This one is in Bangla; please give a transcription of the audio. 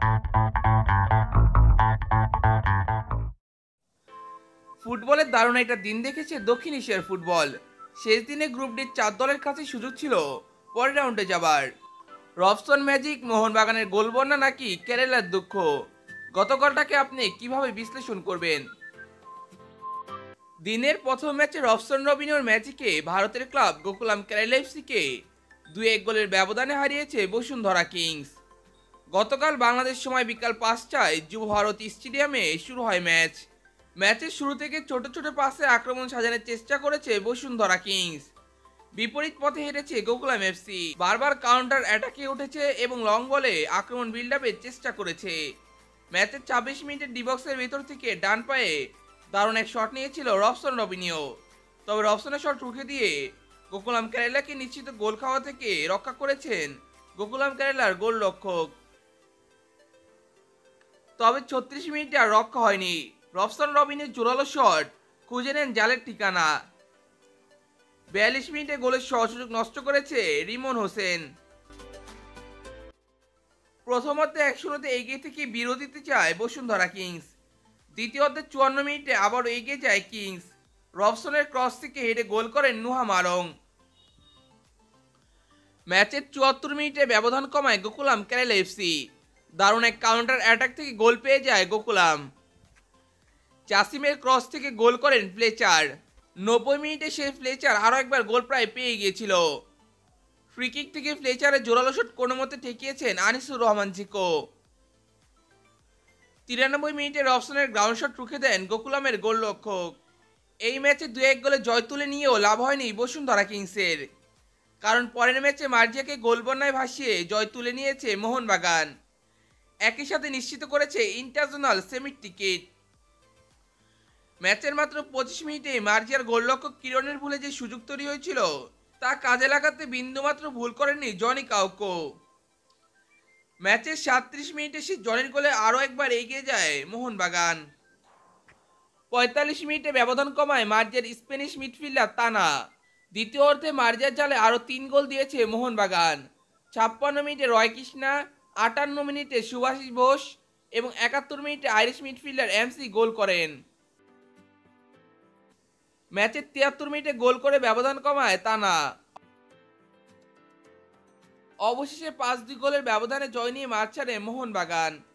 ফুটবলের দারুণ একটা দিন দেখেছে দক্ষিণ এশিয়ার ফুটবল। শেষ দিনে গ্রুপ ডির 4 দলের কাছে সুযোগ ছিল পরের রাউন্ডে যাবার। রবসন ম্যাজিক, মোহনবাগানের গোলবন্যা নাকি কেরালার দুঃখ, গতকালটাকে আপনি কিভাবে বিশ্লেষণ করবেন? দিনের প্রথম ম্যাচে রবসন রবিনোর ম্যাজিকে ভারতের ক্লাব গোকুলাম কেরালা এফসিকে 2-1 গোলের ব্যবধানে হারিয়েছে বসুন্ধরা কিংস। গতকাল বাংলাদেশ সময় বিকাল 5টায় যুব ভারতী স্টেডিয়ামে শুরু হয় ম্যাচ। ম্যাচের শুরু থেকে ছোট ছোট পাসে আক্রমণ সাজানোর চেষ্টা করেছে বসুন্ধরা কিংস। বিপরীত পথে হেরেছে গোকুলাম এফসি, বারবার কাউন্টার অ্যাটাকে উঠেছে এবং লং বলে আক্রমণ বিল্ড আপের চেষ্টা করেছে। ম্যাচের 26 মিনিটের ডিবক্সের ভেতর থেকে ডান পায়ে দারুণ এক শট নিয়েছিল রবসন রবিনিও, তবে রবসনের শট রুখে দিয়ে গোকুলাম কেরালাকে নিশ্চিত গোল খাওয়া থেকে রক্ষা করেছেন গোকুলাম কেরালার গোলরক্ষক। তবে 36 মিনিটে আর রক্ষা হয়নি। রবসন রবিনের জোরালো শট খুঁজে নেন জালের ঠিকানা। 42 মিনিটে গোলের সুযোগ নষ্ট করেছে রিমন হোসেন। প্রথমার্ধে 1-0 এগিয়ে থেকে বিরতিতে চায় বসুন্ধরা কিংস। দ্বিতীয়ার্ধে 54 মিনিটে আবারও এগিয়ে যায় কিংস। রবসনের ক্রস থেকে হেডে গোল করেন নুহা মারং। ম্যাচের 74 মিনিটে ব্যবধান কমায় গোকুলাম কেরালা এফসি। দারুণ এক কাউন্টার অ্যাটাক থেকে গোল পেয়ে যায় গোকুলাম। জাসিমের ক্রস থেকে গোল করেন ফ্লেচার। 90 মিনিটে সেই ফ্লেচার আরও একবার গোল প্রায় পেয়ে গিয়েছিল। ফ্রিকিক থেকে ফ্লেচারের জোরালো শট কোনো মতে ঠেকিয়েছেন আনিসুর রহমান জিকো। 93 মিনিটে রবসনের গ্রাউন্ড শট রুখে দেন গোকুলামের গোলরক্ষক। এই ম্যাচে 2-1 গোলে জয় তুলে নিয়েও লাভ হয়নি বসুন্ধরা কিংসের, কারণ পরের ম্যাচে মার্জিয়াকে গোলবন্যায় ভাসিয়ে জয় তুলে নিয়েছে মোহনবাগান। একই সাথে নিশ্চিত করেছে ইন্টারজোনাল সেমির টিকিট। ম্যাচের মাত্র 25 মিনিটে মার্জিয়ার গোলরক্ষক কিরণের ভুলে যে সুযোগ তৈরি হয়েছিল তা কাজে লাগাতে বিন্দুমাত্র ভুল করেননি জনি কাউকো। ম্যাচের 37 মিনিটে সে জনির গোলে আরও একবার এগিয়ে যায় মোহনবাগান। 45 মিনিটে ব্যবধান কমায় মার্জিয়ার স্প্যানিশ মিডফিল্ডার তানা। দ্বিতীয় অর্ধে মার্জিয়ার জালে আরও 3 গোল দিয়েছে মোহনবাগান। 56 মিনিটে রয় কৃষ্ণা, 58 মিনিটে সুভাষিস বোস এবং 71 মিনিটে আইরিশ মিডফিল্ডার এমসি গোল করেন। ম্যাচের 73 মিনিটে গোল করে ব্যবধান কমায় তানা। অবশেষে 5-2 গোলের ব্যবধানে জয় নিয়ে মাঠ ছাড়ে মোহনবাগান।